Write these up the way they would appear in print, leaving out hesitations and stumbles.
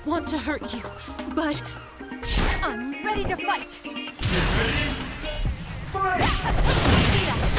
want to hurt you, but I'm ready to fight. Get ready. Fight! See that?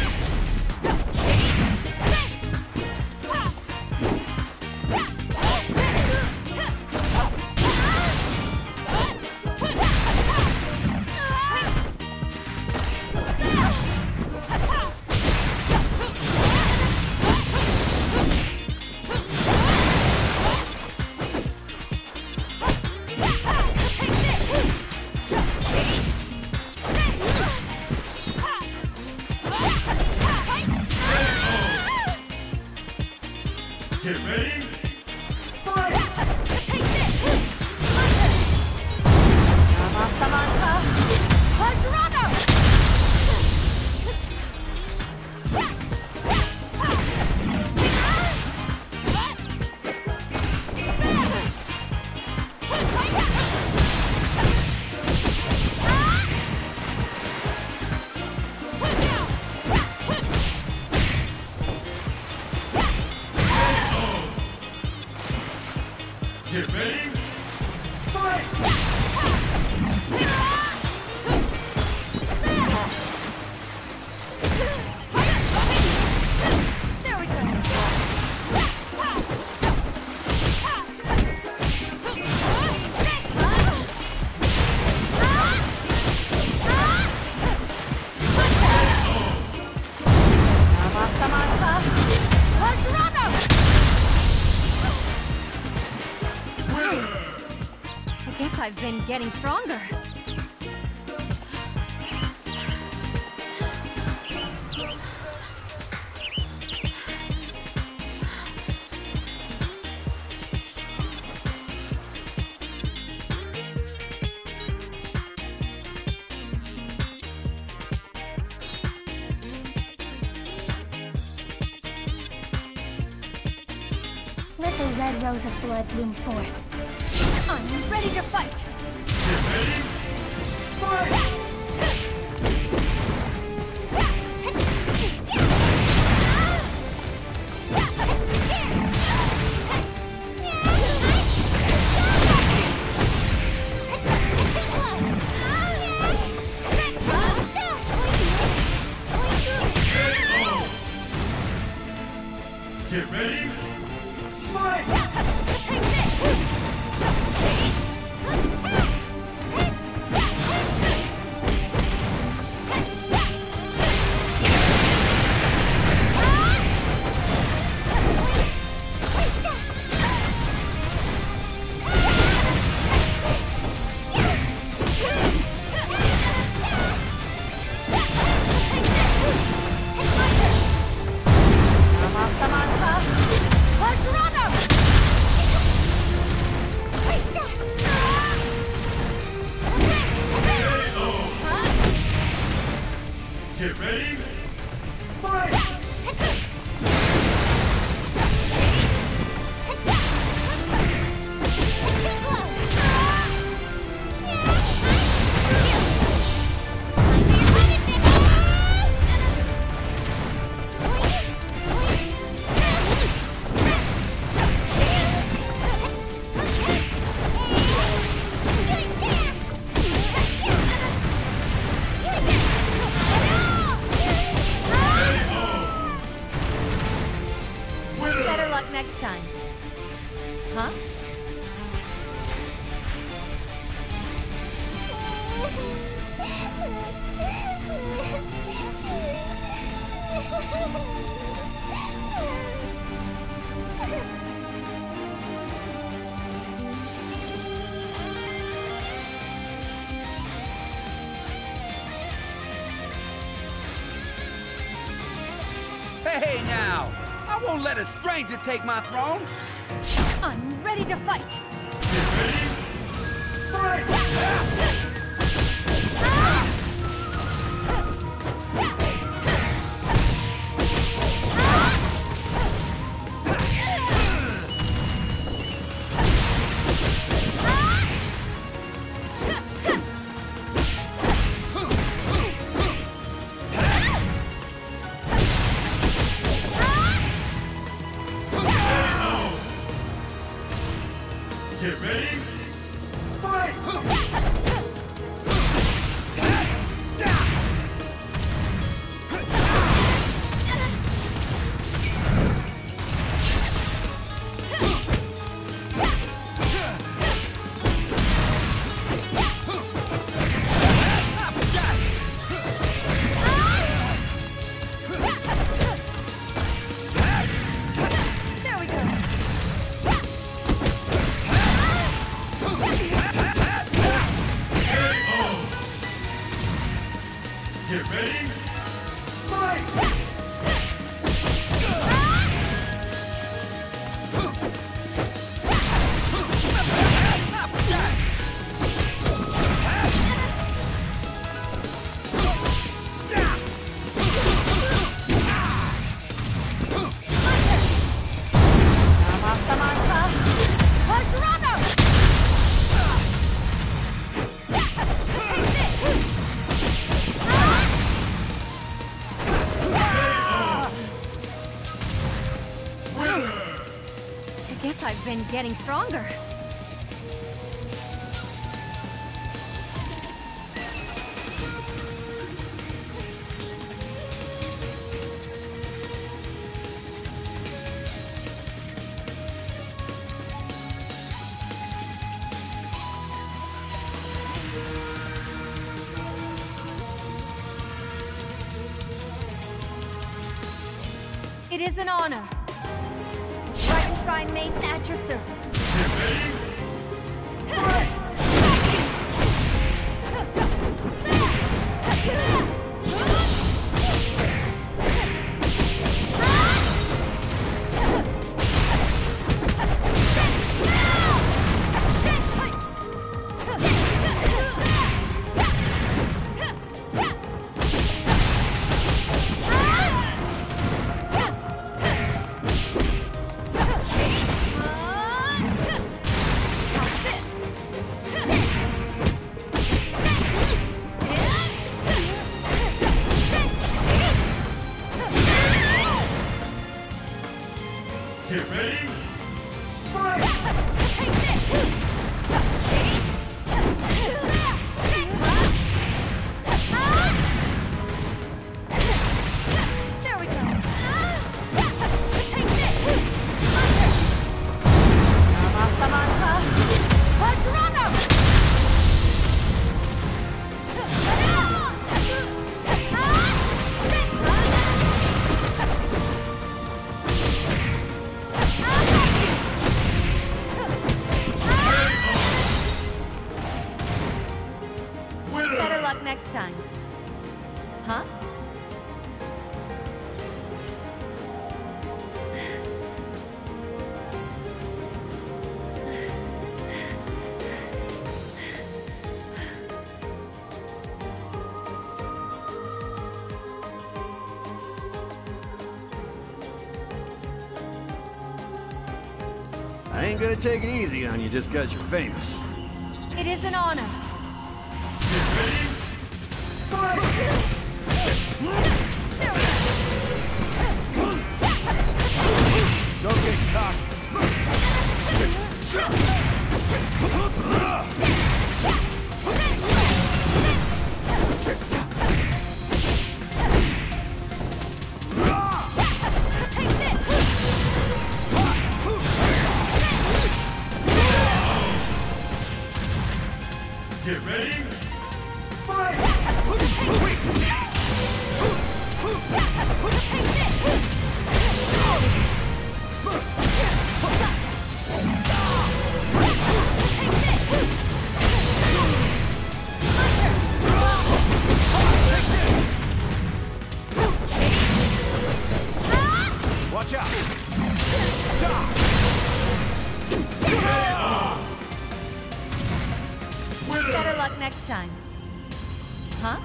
Get ready. Fight! Take this! Samantha! Quadrado! Get ready. Fight! There we go. Samantha! Quadrado! I guess I've been getting stronger. Let the red rose of blood bloom forth. I'm ready to fight. Get ready. Fight! Get ready. Fight! Take this! Samantha! Quadrado! Get ready. Fight! Better luck next time. Huh? Hey now! I won't let a stranger take my throne! I'm ready to fight. Get ready. Fight! Get ready. Get ready. Fight! I've been getting stronger. It is an honor. Shrine maiden at your service. Get ready. Fight! Get ready. Fight! Take this! There we go. Take this! Samantha! Better luck next time. Huh? I ain't gonna take it easy on you just 'cause you're famous. It is an honor. Get ready. Fight! Don't get cocky. Get ready. Fight! Watch out! Better luck next time. Huh?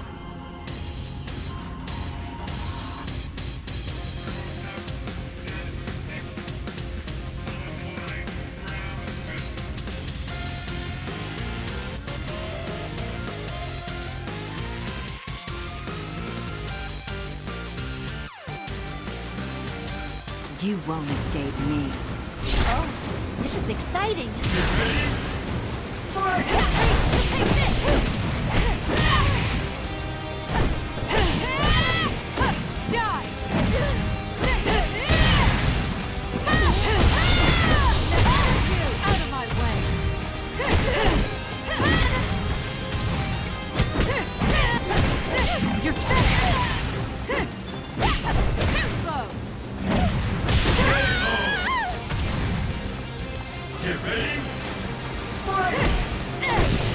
You won't escape me. Oh, this is exciting. Fight! Take this! Die! Out of my way! You're finished! Too slow! Get ready. Fight!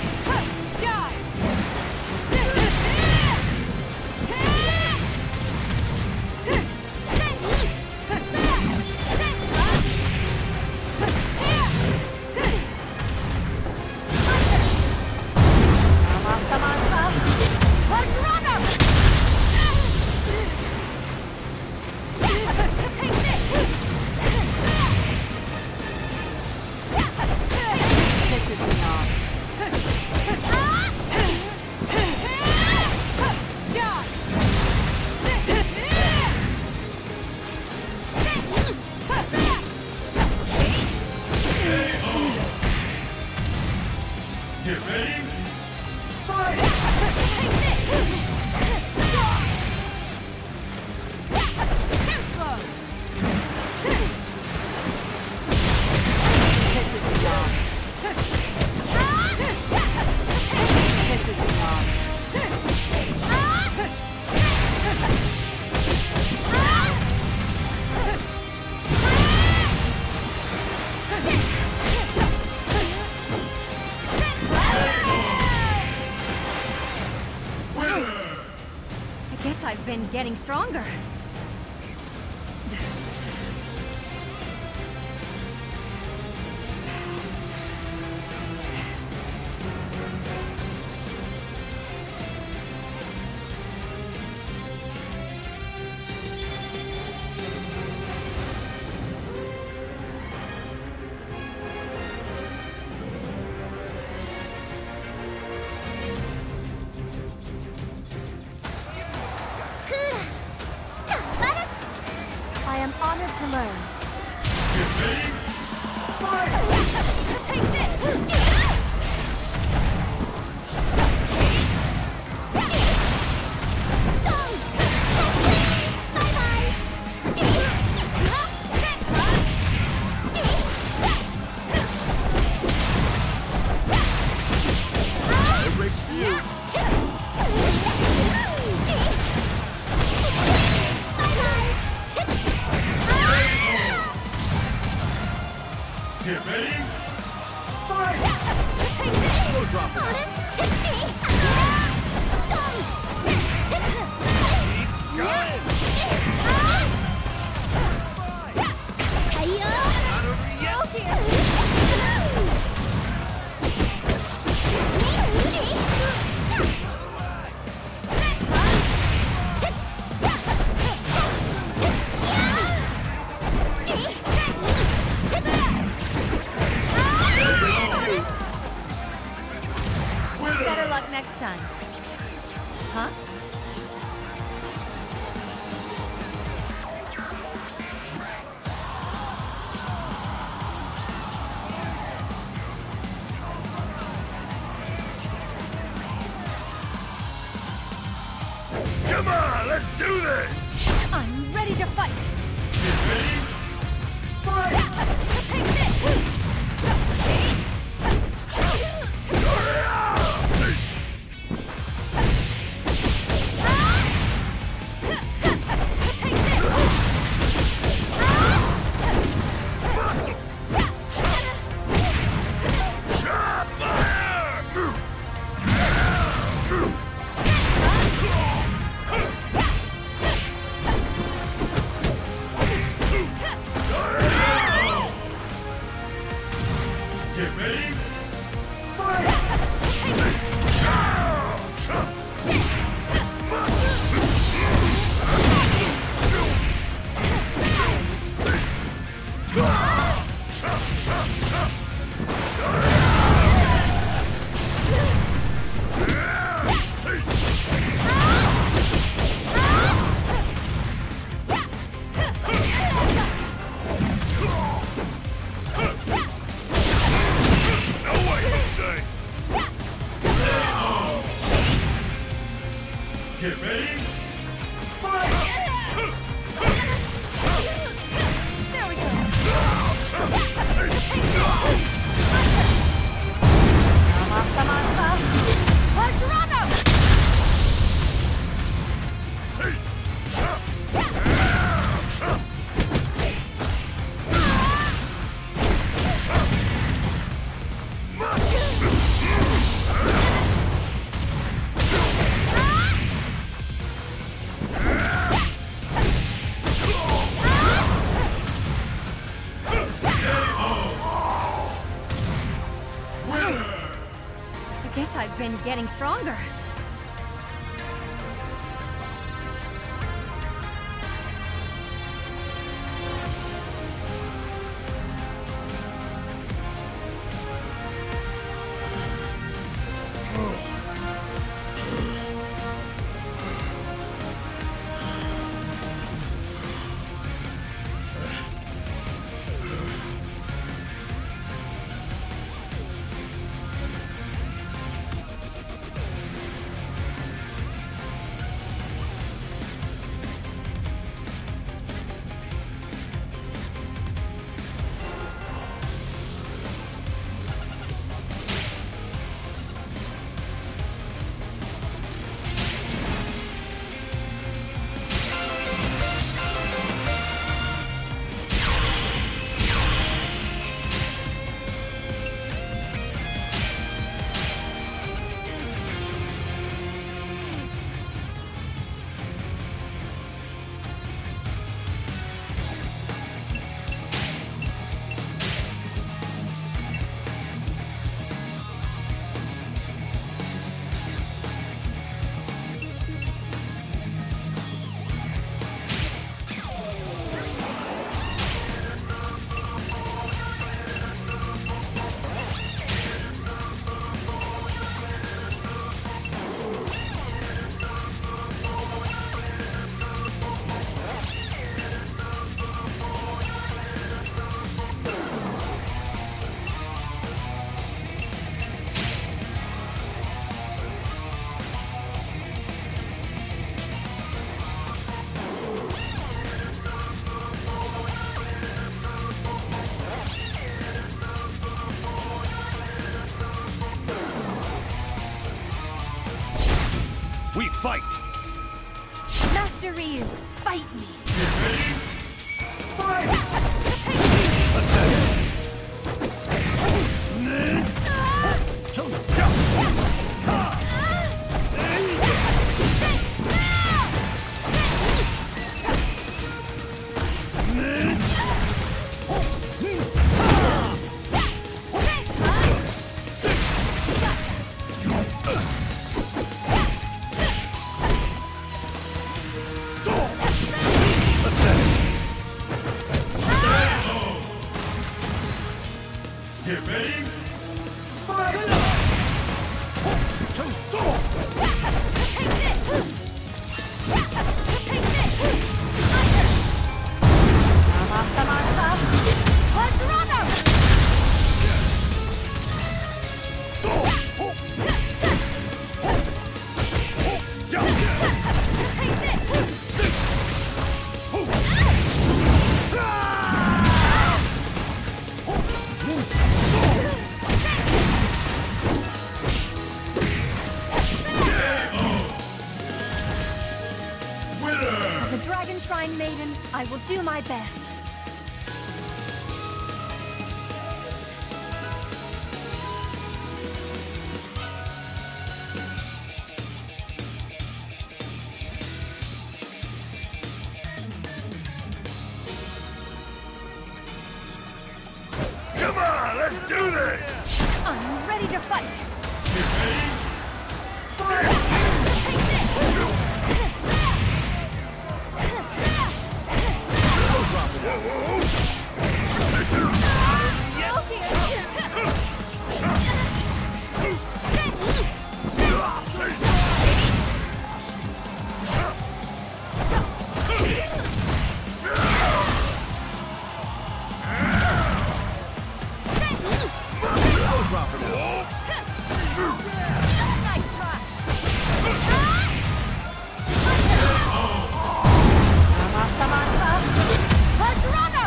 I've been getting stronger. I am honored to learn. Get ready. Fight! Take this! Get ready. Fight! Take this! Go drop it. Not over yet. Better luck next time. Huh? Come on, let's do this! I'm ready to fight! Get ready. Fight! Take this! Get ready. Fight! Get ready. Fight! There we go! Samantha! I guess I've been getting stronger. We fight! Master Ryu, fight me. Get ready! Fight! Get ready! Fight! Take this! Take this! Samantha! Quadrado! Take this! As a Dragon Shrine maiden, I will do my best. Come on, let's do this! I'm ready to fight. Get ready! Fight! Take this! Nice try. Samantha. Quadrado.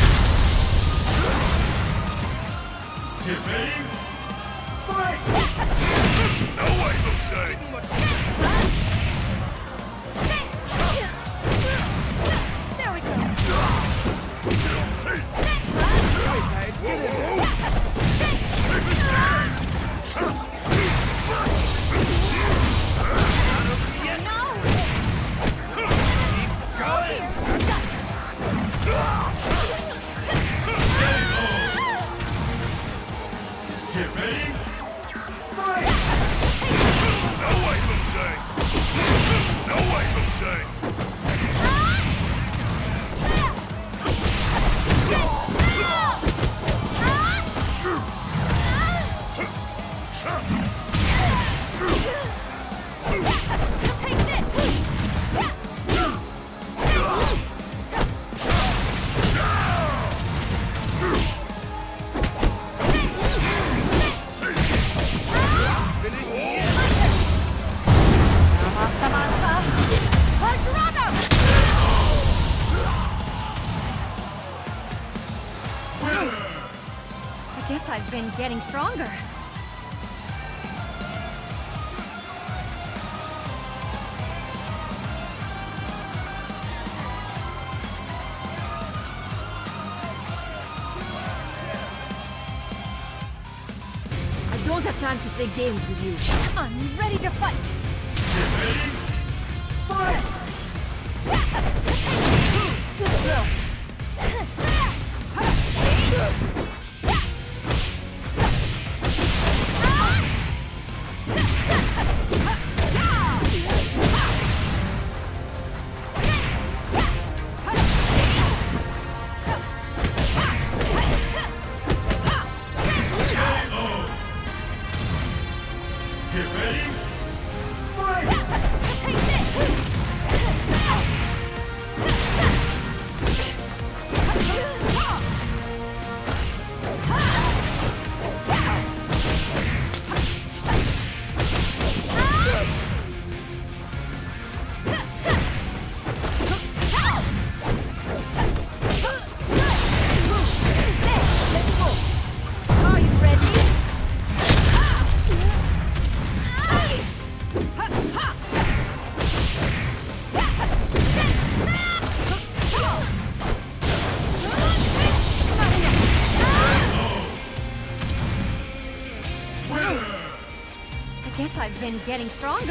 Get ready! Fight! No way, Jose! There we go. Get ready! Fight! No way, Jose! No way, Jose! Take this! Samantha! Quadrado! I guess I've been getting stronger. I don't have time to play games with you. I'm ready to fight. Get ready! Fight! Too slow. Get ready! I've been getting stronger.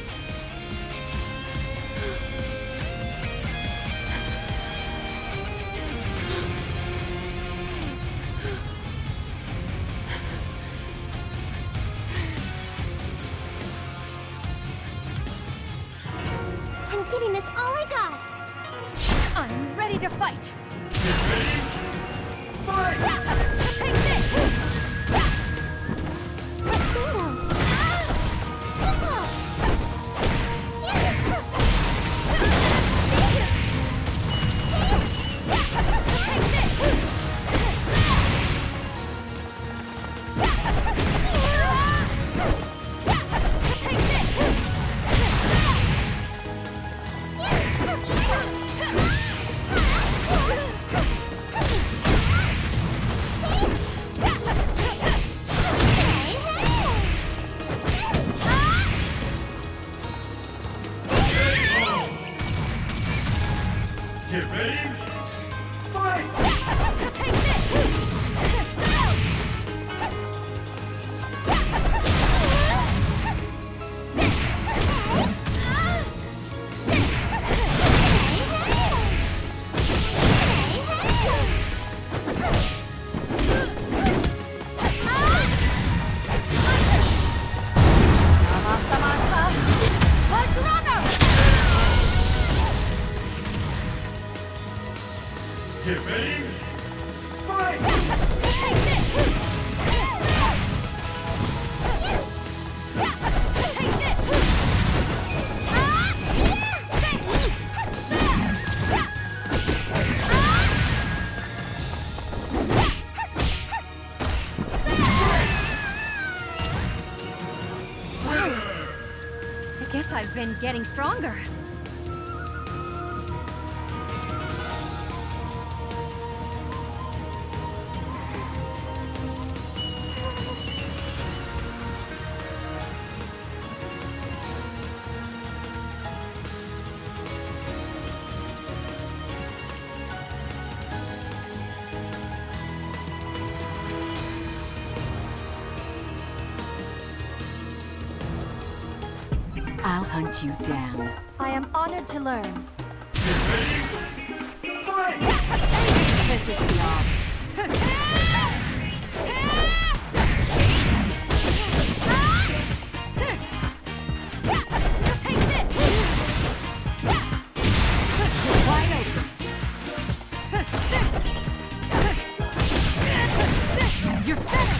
I'm giving this all I got. I'm ready to fight. Get ready. Fight! Take this! Bingo. Get ready. Fight! Take this! Get ready. Fight! Take this! Take this! I guess I've been getting stronger. I'll hunt you down. I am honored to learn. Get ready. Fight! This is me off. Take this! Wide open. You're finished.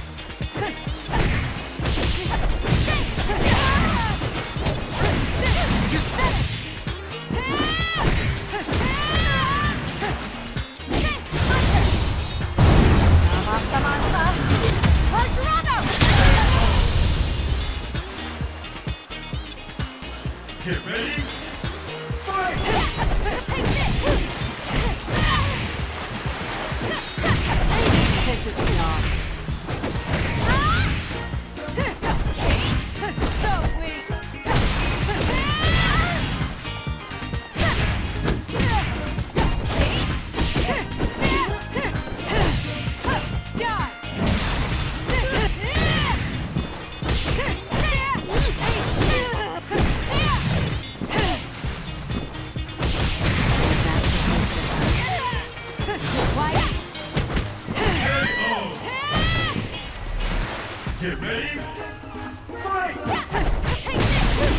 You're finished. Get ready. Fight! Take this! This is me off. So weak! Get ready. Fight! Take this!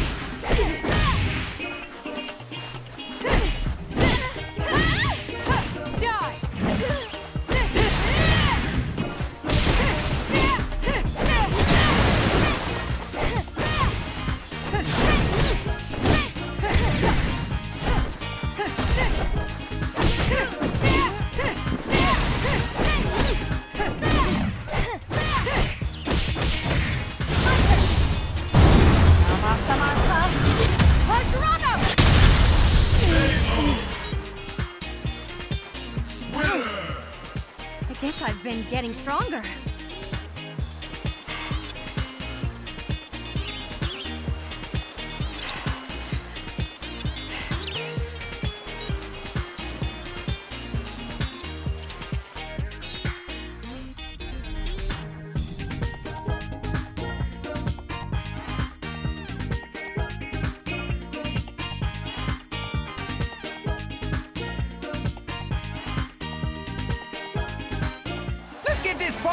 I guess I've been getting stronger.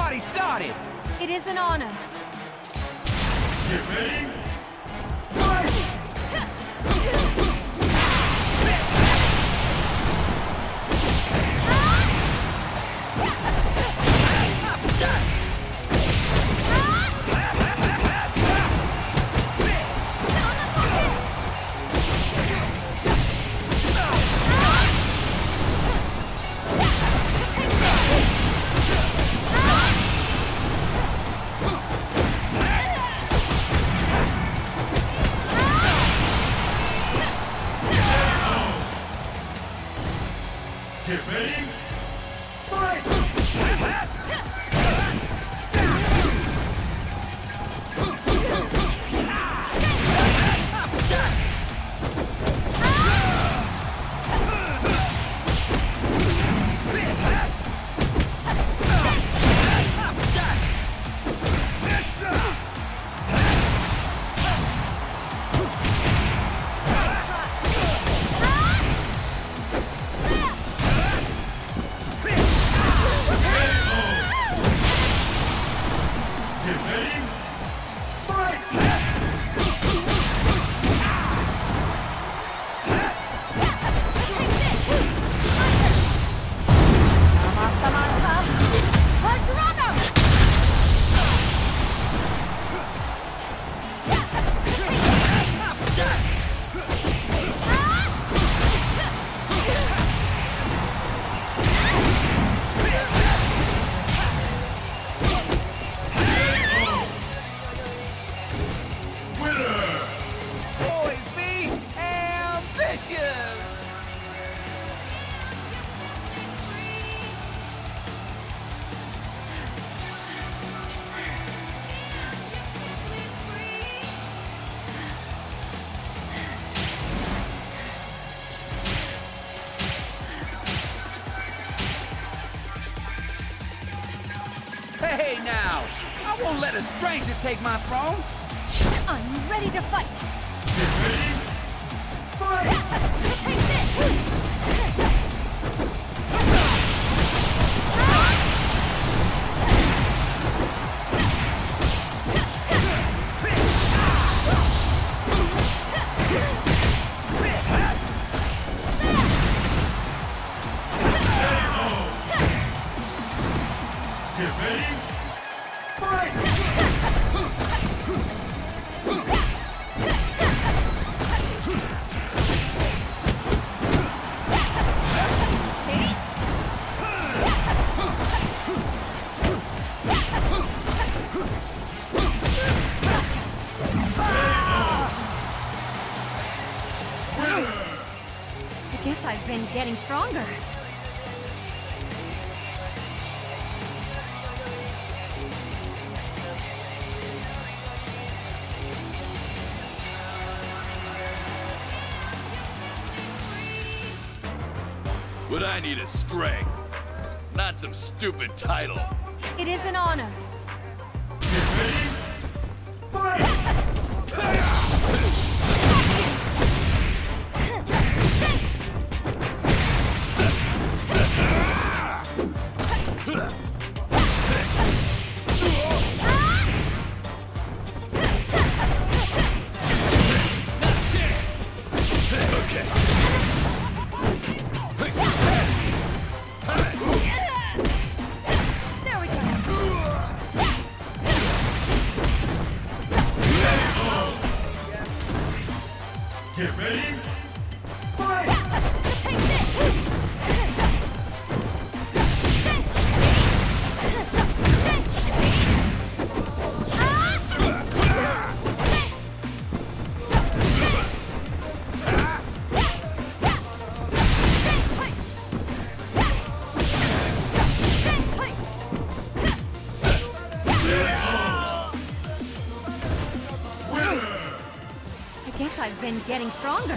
party started! It is an honor. Get ready. Fight! Get ready. Fight! Get ready. Fight! Samantha. Vajrana. Winner! Boys be ambitious! Hey now! I won't let a stranger take my throne! I'm ready to fight. Get ready. Fight! Take this. Get ready. Fight! I guess I've been getting stronger. What I need is strength, not some stupid title. It is an honor. Get ready. Fight! There we go. Get ready. Fight! Take this. I guess I've been getting stronger.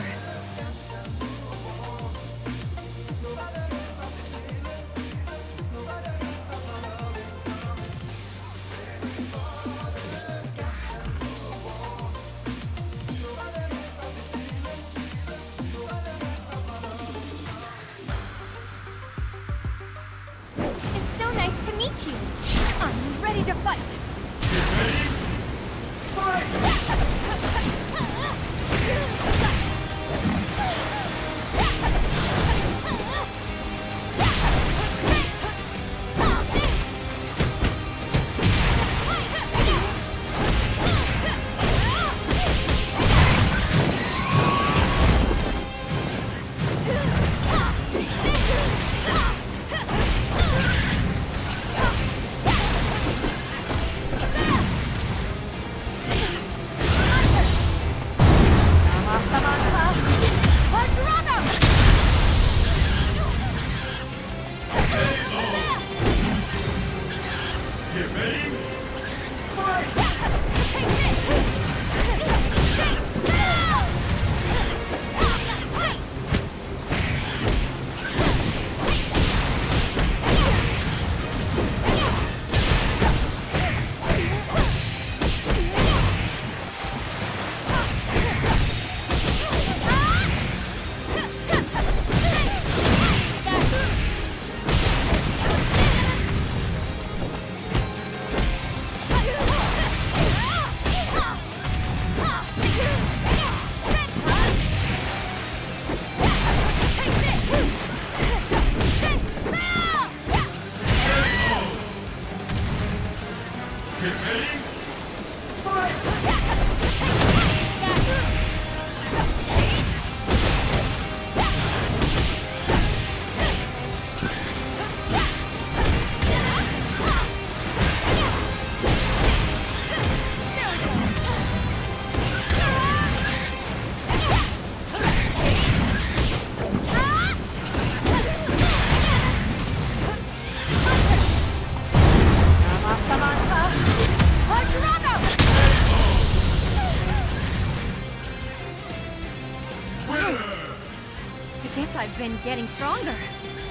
It's so nice to meet meet you. I'm ready to fight. Get ready. Fight! I've been getting stronger.